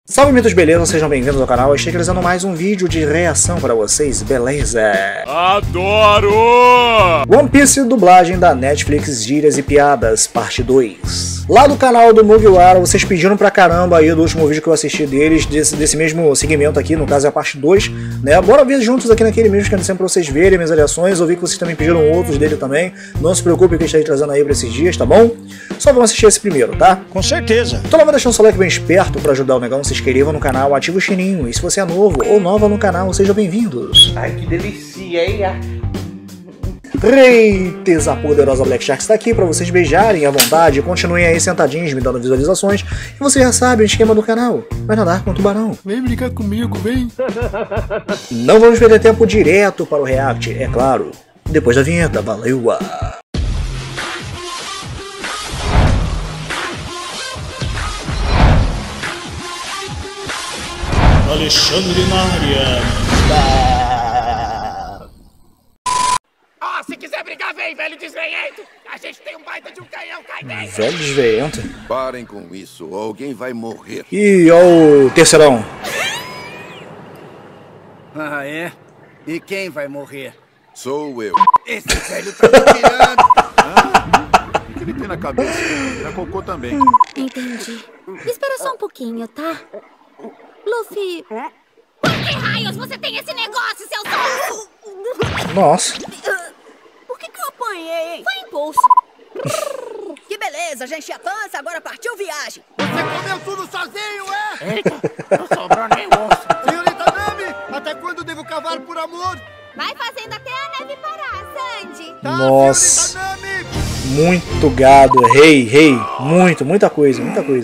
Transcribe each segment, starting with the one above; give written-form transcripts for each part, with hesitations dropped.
Salve mitos, beleza? Sejam bem-vindos ao canal. Eu estou realizando mais um vídeo de reação para vocês, beleza? Adoro! One Piece, dublagem da Netflix, gírias e piadas, parte 2. Lá do canal do Mugiwara, vocês pediram pra caramba aí do último vídeo que eu assisti deles, desse mesmo segmento aqui, no caso é a parte 2, né? Bora ver juntos aqui naquele mesmo que sempre pra vocês verem minhas reações. Eu vi que vocês também pediram outros dele também. Não se preocupe que eu estarei trazendo aí pra esses dias, tá bom? Só vamos assistir esse primeiro, tá? Com certeza. Então vai deixando o seu like bem esperto pra ajudar o negão, se inscreva no canal, ativa o sininho. E se você é novo ou nova no canal, sejam bem-vindos. Ai, que delícia, hein? Reiteza poderosa Black Shark está aqui para vocês beijarem à vontade. Continuem aí sentadinhos me dando visualizações. E você já sabe o esquema do canal. Vai nadar com o tubarão. Vem brincar comigo, vem. Não vamos perder tempo, direto para o react, é claro. Depois da vinheta, valeu! Alexandre na área. Se quiser brigar, vem, velho desvenhento! A gente tem um baita de um canhão, cai dentro! Velho desvenhento. Parem com isso, ou alguém vai morrer. E ó o terceirão. Ah, é? E quem vai morrer? Sou eu. Esse velho tá me tirando! O que ele tem na cabeça? Na cocô também. Entendi. Espera só um pouquinho, tá? Luffy... Por que raios você tem esse negócio, seu sonso? Nossa. Por que eu apanhei, hein? Foi impulso. Que beleza, já enchi a pança, agora partiu viagem. Você comeu tudo sozinho, é? Eita, não sobrou nem osso! Senhorita Nami, até quando devo cavar por amor? Vai fazendo até a neve parar, Sandy. Tá, Nossa. senhorita Nami! Muito gado, rei. Muita coisa.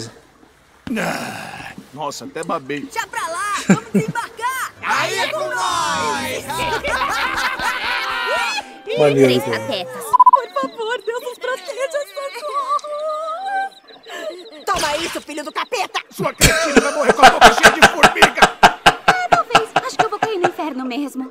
Nossa, até babei. Já pra lá, vamos desembarcar. Aí é com nós! Maneiro. Três patetas. Por favor, Deus nos proteja, socorro. Toma isso, filho do capeta. Sua cretina vai morrer com a boca cheia de formiga! Talvez. Acho que eu vou cair no inferno mesmo.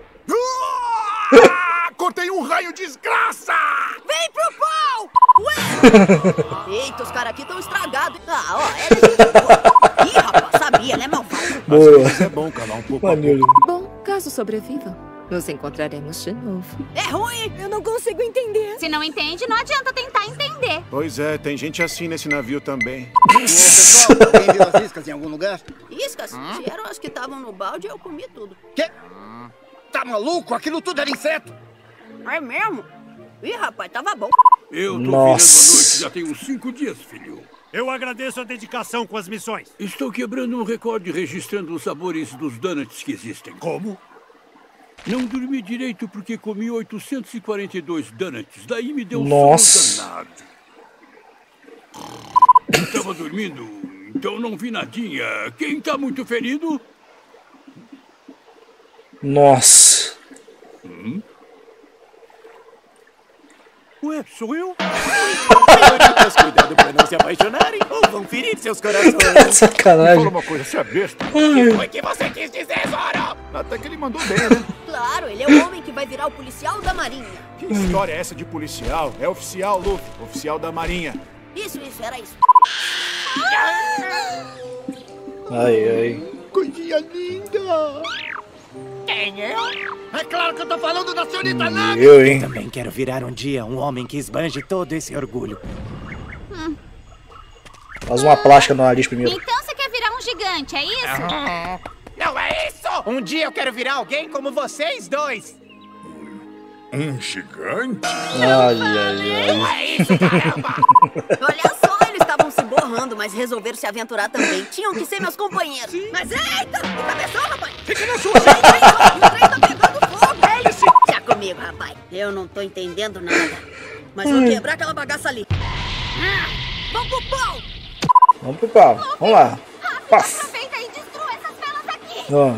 Cortei um raio, desgraça! Vem pro pau! Ué! Eita, os caras aqui estão estragados. Ah, ó, é gente boa. Ih, rapaz, sabia, né, malvado? Boa. É bom calar um pouco. Maneiro. Bom, caso sobrevivam, nos encontraremos de novo. É ruim, eu não consigo entender. Se não entende, não adianta tentar entender. Pois é, tem gente assim nesse navio também. Ô, pessoal, alguém viu as iscas em algum lugar? Iscas? Se eram as que estavam no balde, eu comi tudo. Que? Tá maluco? Aquilo tudo era inseto! É mesmo? Ih, rapaz, tava bom. Eu tô Nossa. virando a noite já tem uns 5 dias, filho. Eu agradeço a dedicação com as missões. Estou quebrando um recorde registrando os sabores dos donuts que existem. Como? Não dormi direito porque comi 842 donuts. Daí me deu um Nossa. sono danado. Estava dormindo, então não vi nadinha. Quem tá muito ferido? Nossa. Ué, sou eu? Senhoritas, cuidado pra não se apaixonarem ou vão ferir seus corações. Fala Sacanagem. uma coisa, você é besta. O que você quis dizer, Zoro? Até que ele mandou bem, né? Claro, ele é o homem que vai virar o policial da marinha. Que história é essa de policial? É oficial, Luffy. Oficial da marinha. Isso, era isso. Ai. Coisinha linda! Quem eu? É claro que eu tô falando da senhorita Nami! Eu, hein? Também quero virar um dia um homem que esbanje todo esse orgulho. Faz uma plástica no nariz primeiro. Então você quer virar um gigante, é isso? Não é isso! Um dia eu quero virar alguém como vocês dois. Um gigante? Ai. Não é isso, caramba! Olha só, eles estavam se borrando, mas resolveram se aventurar também. Tinham que ser meus companheiros. Mas eita, o cabeção, rapaz! Fica na sua! O trem tá pegando fogo! Já comigo, rapaz. Eu não tô entendendo nada. Mas vou quebrar aquela bagaça ali. Vamos pro pau! Vamos pro pau. Vamos lá. Paf. Aproveita e destrua essas velas aqui. Ó.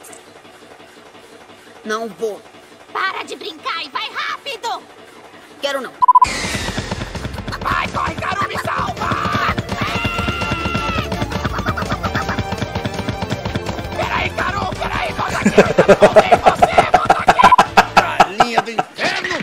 Não vou. Para de brincar e vai rápido. Quero não. Vai, corre, Garu, me salva! Peraí, volta aqui! Volta aqui! Galinha do inferno!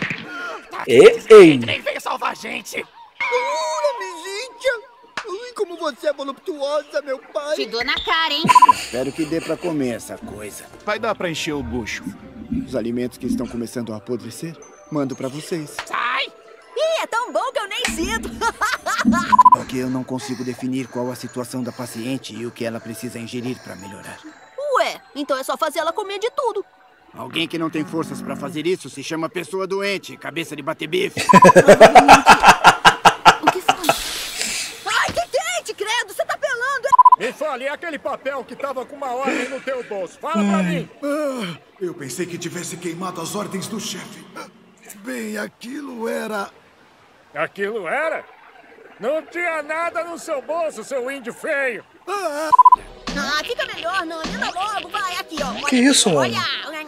Ei. Nem veio salvar a gente! Namizinha! Ui, como você é voluptuosa! monstruosa, meu pai. Te dou na cara, hein? Espero que dê pra comer essa coisa. Vai dar pra encher o bucho. Os alimentos que estão começando a apodrecer, mando pra vocês. Sai! Ih, é tão bom que eu nem sinto. Porque eu não consigo definir qual a situação da paciente e o que ela precisa ingerir pra melhorar. Ué, então é só fazer ela comer de tudo. Alguém que não tem forças pra fazer isso se chama pessoa doente, cabeça de bater bife. O que foi? Ai, que quente, credo, você tá pelando. Me fale, é aquele papel que tava com uma ordem no teu bolso. Fala pra mim. Eu pensei que tivesse queimado as ordens do chefe. Bem, aquilo era... Aquilo era? Não tinha nada no seu bolso, seu índio feio. Ah, fica melhor, não. Anda logo, vai. Aqui, ó. Que isso, mano? Olha.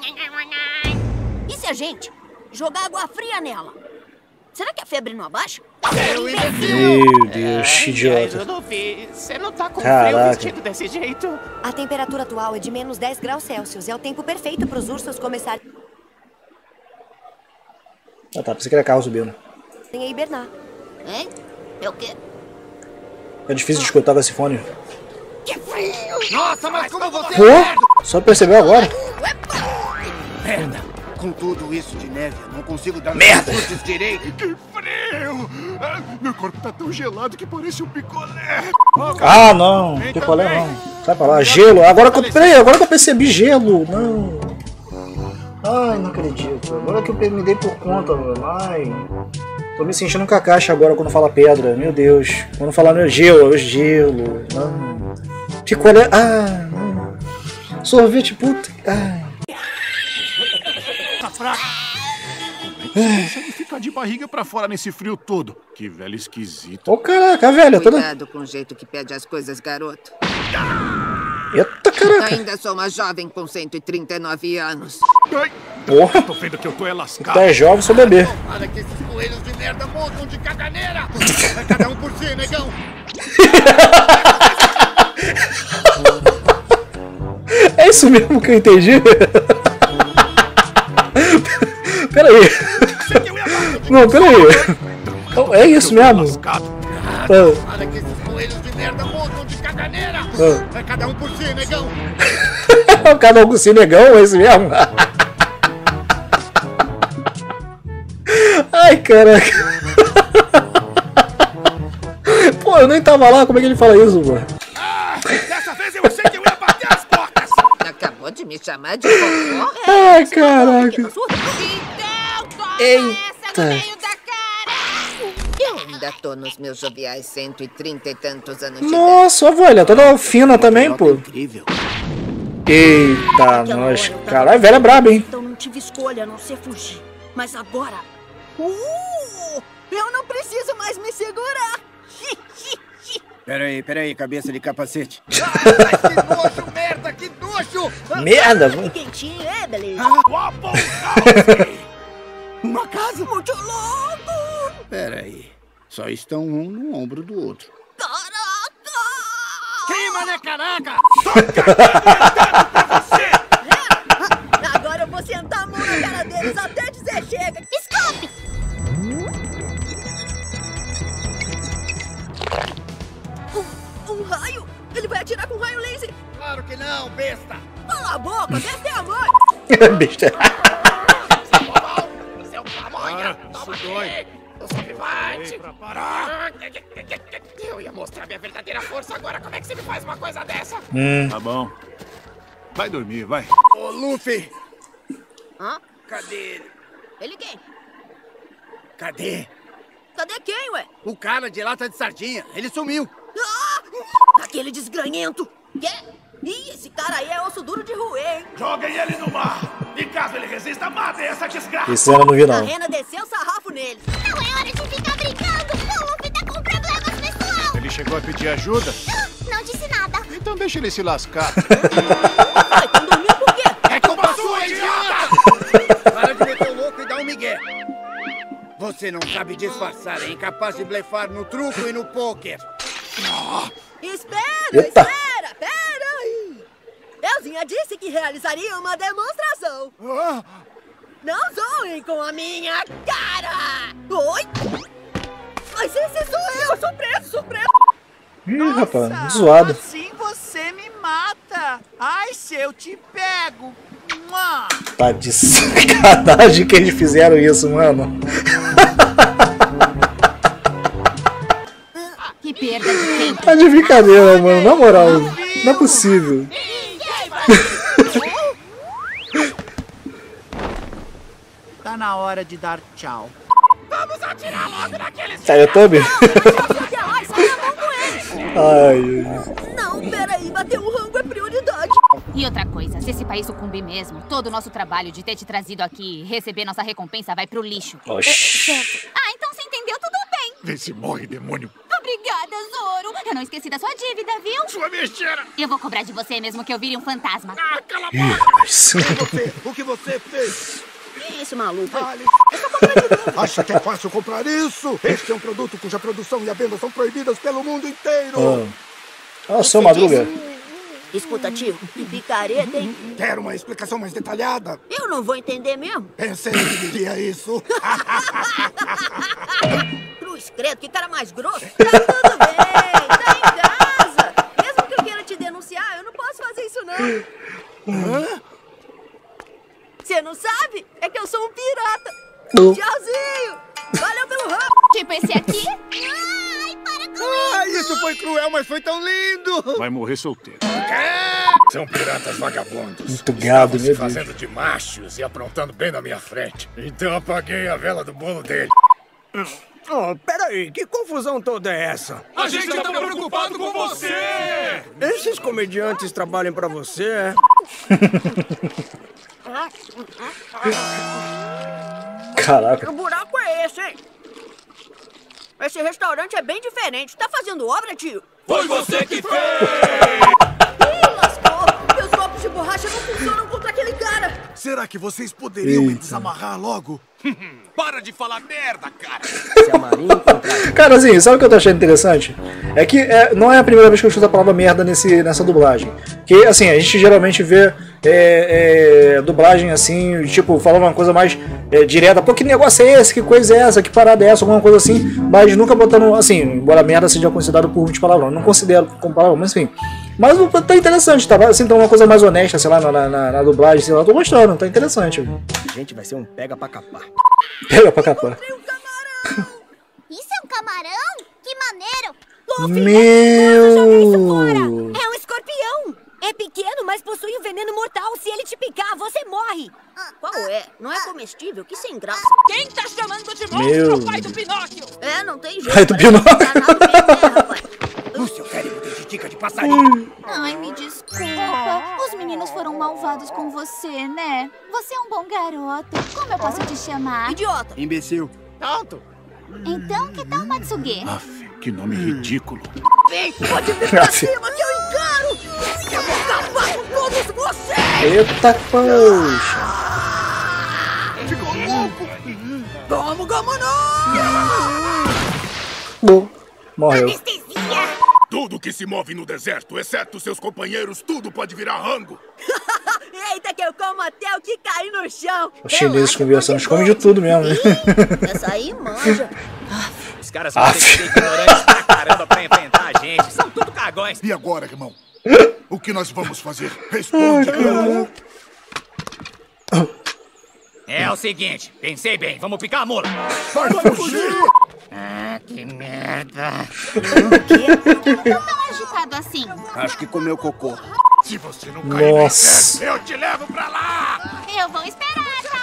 E se a gente jogar água fria nela? Será que a febre não abaixa? Meu Deus, idiota. Luffy, você não tá com Caraca. frio vestido desse jeito? A temperatura atual é de menos 10 graus Celsius. É o tempo perfeito para os ursos começarem Ah tá, pensei que era carro subindo. a hibernar. Hein? É o quê? É difícil de escutar com esse fone. Que frio! Nossa, mas como você... Pô, só percebeu agora? Merda! Com tudo isso de neve, eu não consigo dar Merda! meus chutes direito. Que frio! Meu corpo tá tão gelado que parece um picolé. Ah, não. Picolé não. Sai pra lá. Gelo. Agora que eu percebi gelo. Não. Ai, não acredito. Agora que eu me dei por conta, mano. Ai. Tô me sentindo um Kakashi agora quando fala pedra. Meu Deus. Quando falar meu gelo, gelo. Não. Picolé. Ah, não. Sorvete, puta. Ai. Tá fraco. Como é que você consegue ficar de barriga pra fora nesse frio todo? Que velho esquisito. Ô, caraca, velho. Toda... Cuidado com o jeito que pede as coisas, garoto. Eita, caraca. Ainda sou uma jovem com 139 anos. Ai, Porra. tô vendo que eu tô lascado. Tu é jovem, sou bebê. Olha que esses coelhos de merda montam de caganeira. Vai cada um por si, negão. É isso mesmo que eu entendi? Peraí. Não, peraí. É isso mesmo? Olha que esses coelhos de merda montam de caganeira. Vai cada um por si, negão. Cada um com si, negão, é isso mesmo? Ai, caraca. Pô, eu nem tava lá, como é que ele fala isso, mano? Dessa vez eu achei que eu ia bater as portas! Acabou de me chamar de vovó? Ai, caraca. Então toma Eita. essa no meio da cara! Eu ainda tô nos meus joviais 130 e tantos anos de idade. Nossa, avó, ela é toda fina também, pô. Incrível. Eita, nós. Caralho, velha é braba, hein? Então não tive escolha a não ser fugir. Mas agora... eu não preciso mais me segurar. Peraí, cabeça de capacete. Que nojo, merda, que nojo! Merda. Quentinho, é, beleza? Uma casa? Muito louco! Peraí. Só estão um no ombro do outro. Caraca! Queima, né, caraca? Agora eu vou sentar a mão na cara deles até dizer chega. Escape! Um raio? Ele vai atirar com um raio laser. Claro que não, besta! Cala a boca, desce a mãe. Besta. Seu pamonha! Toma aqui! Eu sou vivante! Eu ia mostrar minha verdadeira força agora. Como é que você me faz uma coisa dessa? Tá bom. Vai dormir, vai. Ô, Luffy! Hã? Cadê ele? Ele quem? Cadê? Cadê quem, ué? O cara de lata de sardinha. Ele sumiu. Ah! Aquele desgranhento. Quê? Ih, esse cara aí é osso duro de roer, hein? Joguem ele no mar. E caso ele resista, matem essa desgraça. Isso eu não vi, A não. Rena desceu o sarrafo nele. Não é hora de ficar brincando! O Luffy tá com problemas pessoal! Ele chegou a pedir ajuda? Não disse nada! Então deixa ele se lascar. Vai, tu dormiu por quê? É culpa sua, idiota! Para de meter o louco e dar um migué. Você não sabe disfarçar, é incapaz de blefar no truco e no pôquer. Espera, Eita. espera, pera aí. Elzinha disse que realizaria uma demonstração. Não zoem com a minha cara. Oi? Mas esse sou eu, surpresa, surpresa. Ih, rapaz, zoado. Assim você me mata. Ai, se eu te pego. Tá de sacanagem que eles fizeram isso, mano. Que perda de tempo. Tá de brincadeira, mano. Na moral, não é possível. Tá na hora de dar tchau. Vamos atirar logo naqueles... Tá, YouTube? Ai, Não, peraí, bater o rango é prioridade. E outra coisa, se esse país sucumbir mesmo, todo o nosso trabalho de ter te trazido aqui e receber nossa recompensa vai pro lixo. Oxi. Ah, então você entendeu tudo bem. Vê se morre, demônio. Obrigada, Zoro. Eu não esqueci da sua dívida, viu? Sua besteira. Eu vou cobrar de você mesmo que eu vire um fantasma. Ah, cala a boca. O que você fez? Quem é esse maluco? Acha que é fácil comprar isso? Este é um produto cuja produção e a venda são proibidas pelo mundo inteiro. Ó, seu Madruga. Escuta, tio, que picareta, hein? Quero uma explicação mais detalhada. Eu não vou entender mesmo. Pensei que diria isso. Cruz credo, que cara mais grosso. Tá tudo bem, tá em casa. Mesmo que eu queira te denunciar, eu não posso fazer isso, não. Você não sabe? É que eu sou um pirata. Tchauzinho. Valeu pelo ramo. Tipo esse aqui? Ai, para com isso. Ai, isso foi cruel, mas foi tão lindo. Vai morrer solteiro. São piratas vagabundos. Muito gado, Se meu Deus. fazendo de machos e aprontando bem na minha frente. Então apaguei a vela do bolo dele. Oh, peraí, que confusão toda é essa? A gente tá preocupado com você! Esses comediantes trabalham pra você, é? Caraca. Que buraco é esse, hein? Esse restaurante é bem diferente. Tá fazendo obra, tio? Foi você que fez! Ih, lascou! Meus copos de borracha não funcionam contra aquele cara! Será que vocês poderiam me desamarrar logo? Para de falar merda, cara! Cara, assim, sabe o que eu tô achando interessante? É que não é a primeira vez que eu escuto a palavra merda nessa dublagem. Que, assim, a gente geralmente vê dublagem assim, tipo, falando uma coisa mais direta. Pô, que negócio é esse? Que coisa é essa? Que parada é essa? Alguma coisa assim. Mas nunca botando, assim, embora merda seja considerado por muitos palavrões. Não considero como palavrão, mas enfim. Mas tá interessante, tá? Assim, tá uma coisa mais honesta, sei lá, na dublagem, sei lá. Tô gostando, tá interessante. A gente vai ser um pega pra capar. Pega pra capar. Isso é um camarão? Que maneiro! Meu! É um escorpião! É pequeno, mas possui um veneno mortal. Se ele te picar, você morre. Qual é? Não é comestível? Que sem graça. Quem tá chamando de Meu monstro, pai do Pinóquio? É, não tem jeito. Pai do Pinóquio. O seu cérebro tem titica de passarinho. Ai, me desculpa. Os meninos foram malvados com você, né? Você é um bom garoto. Como eu posso te chamar? Idiota. Imbecil. Alto. Então, que tal Matsuge? Aff, que nome ridículo. Vem, pode vir pra cima que eu encaro. Eu vou acabar com todos vocês. Eita, poxa. Ficou louco. Vamos, Bom, morreu. Tudo que se move no deserto, exceto seus companheiros, tudo pode virar rango. Eita, que eu como até o que cair no chão. Os chineses conversando, eles comem de tudo mesmo, né? Essa aí manja. Os caras são ignorantes pra caramba pra enfrentar a gente. São tudo cagões. E agora, irmão? O que nós vamos fazer? Responde. É o seguinte, pensei bem, vamos picar a mula. Vai fugir! Ah, que merda. Não tão agitado assim. Acho que comeu cocô. Se você não cair no Nossa. inferno, eu te levo pra lá. Eu vou esperar, tá?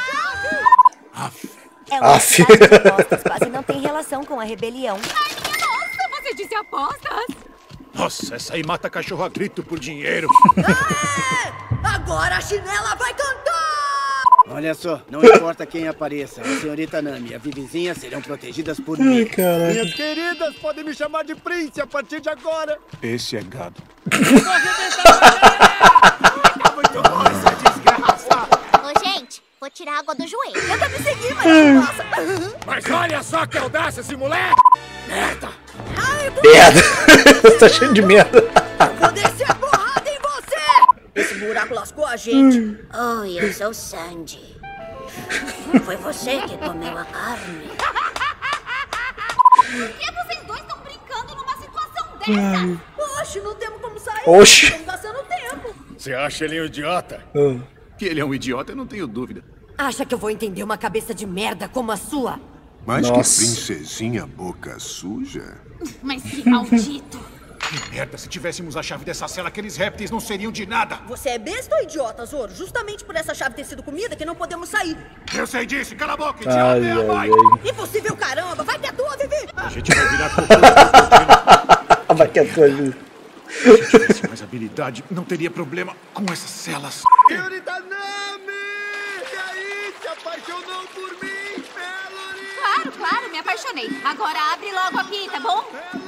As apostas quase não tem relação com a rebelião. Ai, minha nossa, você disse apostas? Nossa, essa aí mata cachorro a grito por dinheiro. Agora a chinela vai cantar. Olha só, não importa quem apareça, a senhorita Nami e a Vivizinha serão protegidas por mim. Caraca. Minhas queridas, podem me chamar de Prince a partir de agora. Esse é gado. Tá muito bom essa desgraça. Ô, gente, vou tirar a água do joelho. Tenta me seguir, mas não passa. Mas olha só que audácia esse moleque. Merda. Merda. Tá cheio de merda. Vou descer a porrada em você. Esse buraco lascou a gente. Oi, eu sou o Sandy. Foi você que comeu a carne. Por que vocês dois estão brincando numa situação dessa? Oxe, não temos como sair. Oxe. Estamos gastando tempo. Você acha ele um idiota? Que ele é um idiota, eu não tenho dúvida. Acha que eu vou entender uma cabeça de merda como a sua? Mais que Nossa. princesinha boca suja. Mas que maldito. Que merda, se tivéssemos a chave dessa cela, aqueles répteis não seriam de nada. Você é besta ou idiota, Zoro? Justamente por essa chave ter sido comida que não podemos sair. Eu sei disso, cala a boca, idiota, Ai, é a mãe. Impossível, caramba! Vai que é tua, Vivi! A gente vai virar cocô. Vai que é tua, Vivi. Se eu tivesse mais habilidade, não teria problema com essas celas. Senhorita Nami! E aí, se apaixonou por mim, Melody? Claro, claro, me apaixonei. Agora abre logo aqui, tá bom?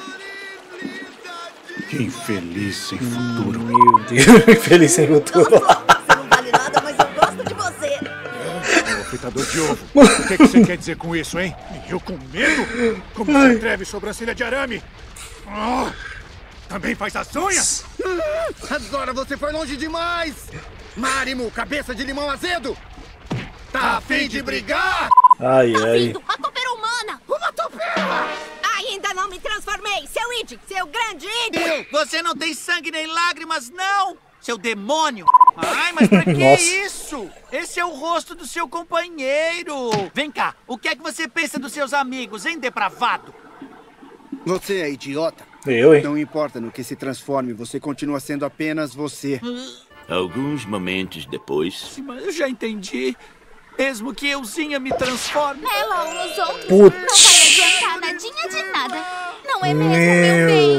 Que infeliz sem futuro. Meu Deus, infeliz sem futuro. Você não vale nada, mas eu gosto de você. Fritador de ovo. O que você quer dizer com isso, hein? Eu com medo? Como se atreve, sobrancelha de arame? Oh, também faz as unhas? Agora você foi longe demais! Marimo, cabeça de limão azedo! Tá a fim de brigar? Ai, Tá ai. vindo a topeira humana. Uma topeira! Ainda não me transformei, seu id, seu grande id! Você não tem sangue nem lágrimas, não! Seu demônio! Ai, mas pra que Nossa. isso? Esse é o rosto do seu companheiro! Vem cá, o que é que você pensa dos seus amigos, hein, depravado? Você é idiota. Eu, hein? Não importa no que se transforme, você continua sendo apenas você. Alguns momentos depois... Mas eu já entendi. Mesmo que euzinha me transforme. Melon nos outros Putz. não vai adiantar nadinha de nada. Não é mesmo, meu bem?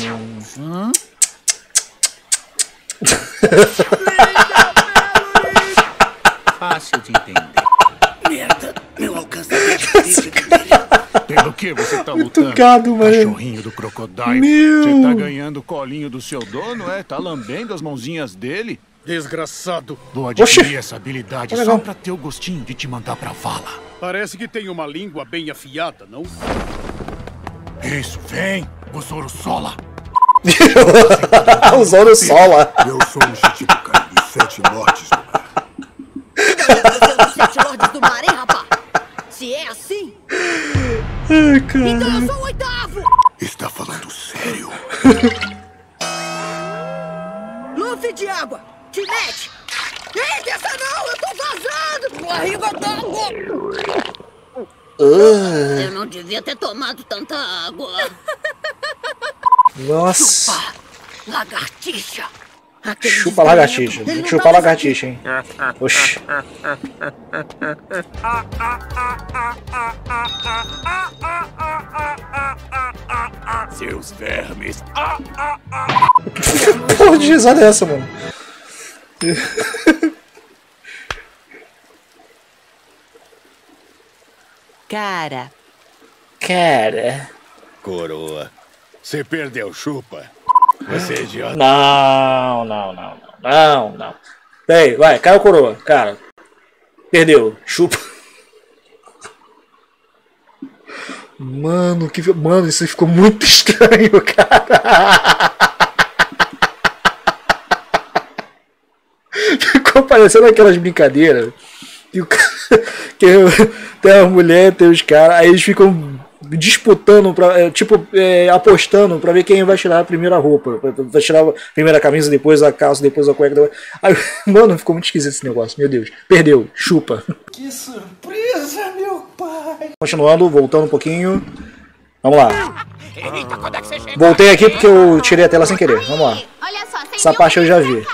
Fácil de entender. Merda, meu alcance é difícil de entender. Pelo que você tá lutando? Gado, mano. Cachorrinho do Crocodile. Meu. Você tá ganhando o colinho do seu dono, é? Tá lambendo as mãozinhas dele? Desgraçado. Vou adquirir Oxi. essa habilidade Tá só legal. pra ter o gostinho de te mandar pra vala. Parece que tem uma língua bem afiada, não? Isso, vem! O Zoro Sola! O Zoro Sola. Eu sou o Chichibukai dos 7 nortes do mar. Você é um dos 7 lordes do mar, hein, rapá? Se é assim, Ai, cara. então eu sou o 8º! Está falando sério? Luffy de água, te mete! Ei, dessa não, eu tô vazando! Barriga d'água! Eu não devia ter tomado tanta água. Nossa. Lagartixa! Chupa lagartixa. Tem que chupar lagartixa, hein? Oxi. Seus vermes! Que porra de risada é essa, mano? Cara. Coroa, você perdeu, chupa. Você é idiota. Não. Peraí, vai, caiu a coroa, cara. Perdeu, chupa. Mano, mano, isso ficou muito estranho, cara. Ficou parecendo aquelas brincadeiras que o cara, que tem a mulher, tem os caras, aí eles ficam disputando, apostando pra ver quem vai tirar a primeira roupa. Vai tirar a primeira camisa, depois a calça, depois a cueca. Aí, mano, ficou muito esquisito esse negócio, meu Deus. Perdeu, chupa. Que surpresa, meu pai! Continuando, voltando um pouquinho. Vamos lá. Eita, quando é que você chega? Voltei aqui porque eu tirei a tela sem querer. Vamos lá. Olha só, sem Essa parte eu já vi.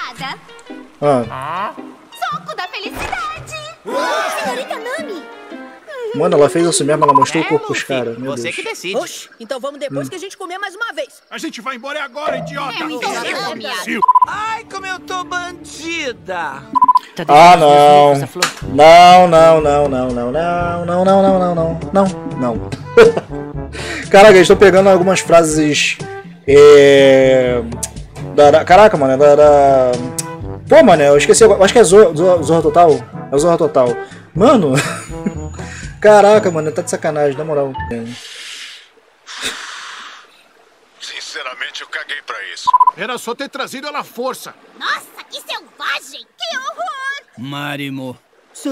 Soco da felicidade! Senhorita Nami! Mano, ela fez isso mesmo, ela mostrou o corpo pros caras. Meu Você Deus. que decide. Oxe, então vamos depois que a gente comer mais uma vez. A gente vai embora agora, idiota! Imbecil. Ai, como eu tô bandida! Ah, não. Não. Caraca, eu estou pegando algumas frases. Caraca, mano, Pô, mano, eu esqueci. Acho que é Zorra Total. É o Zorra Total. Mano. Caraca, mano, tá de sacanagem, na moral. Sinceramente, eu caguei pra isso. Era só ter trazido ela à força. Nossa, que selvagem! Que horror! Marimo.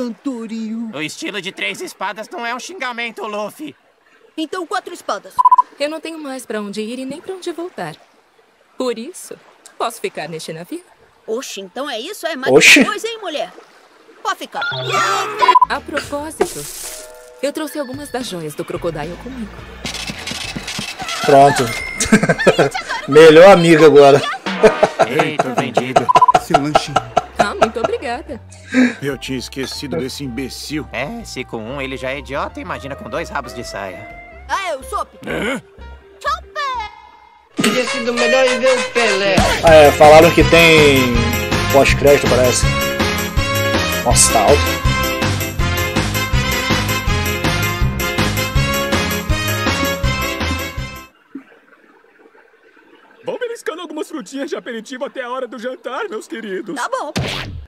O estilo de 3 espadas não é um xingamento, Luffy. Então 4 espadas. Eu não tenho mais pra onde ir e nem pra onde voltar. Por isso, posso ficar neste navio? Oxe, então é isso? É mais Oxe. coisa, hein, mulher? Pode ficar. A propósito, eu trouxe algumas das joias do Crocodile comigo. Pronto. Melhor amiga agora. Eita, vendido. Seu lanchinho. Ah, muito obrigada. Eu tinha esquecido desse imbecil. É, se com um ele já é idiota, imagina com 2 rabos de saia. Ah, eu sou. Teria sido melhor ir ver o Pelé. Ah, é, falaram que tem pós-crédito, parece. Nossa, tá alto. Vão beliscando algumas frutinhas de aperitivo até a hora do jantar, meus queridos. Tá bom.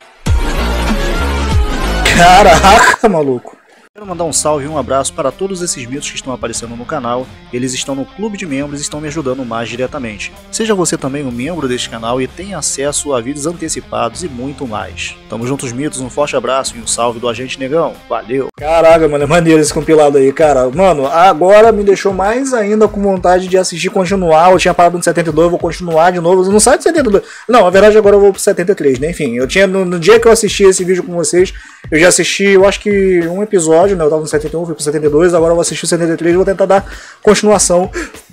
Caraca, maluco. Quero mandar um salve e um abraço para todos esses mitos que estão aparecendo no canal. Eles estão no clube de membros e estão me ajudando mais diretamente. Seja você também um membro deste canal e tenha acesso a vídeos antecipados e muito mais. Tamo juntos, mitos, um forte abraço e um salve do Agente Negão. Valeu! Caraca, mano, é maneiro esse compilado aí, cara. Mano, agora me deixou mais ainda com vontade de assistir e continuar. Eu tinha parado no 72, eu vou continuar de novo. Não sai do 72. Não, na verdade agora eu vou pro 73, né? Enfim, eu tinha, no dia que eu assisti esse vídeo com vocês, eu já assisti, eu acho que um episódio, né? Eu tava no 71, fui pro 72, agora eu vou assistir o 73 e vou tentar dar continuação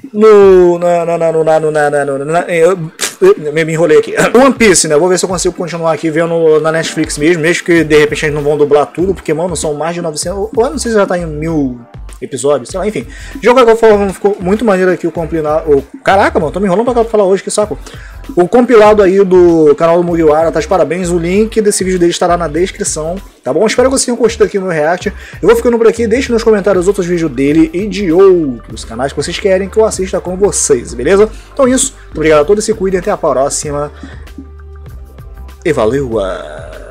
me enrolei aqui. One Piece, né? Vou ver se eu consigo continuar aqui vendo na Netflix mesmo que de repente eles não vão dublar tudo, porque, mano, são mais de 900, eu não sei se já tá em 1000 episódios, sei lá, enfim. De qualquer forma, ficou muito maneiro aqui o compilado. Caraca, mano, tô me enrolando pra falar hoje, que saco. O compilado aí do canal do Mugiwara, tá de parabéns. O link desse vídeo dele estará na descrição, tá bom? Espero que vocês tenham gostado aqui no meu react. Eu vou ficando por aqui, deixe nos comentários outros vídeos dele e de outros canais que vocês querem que eu assista com vocês, beleza? Então é isso, muito obrigado a todos, se cuidem, até a próxima. E valeu!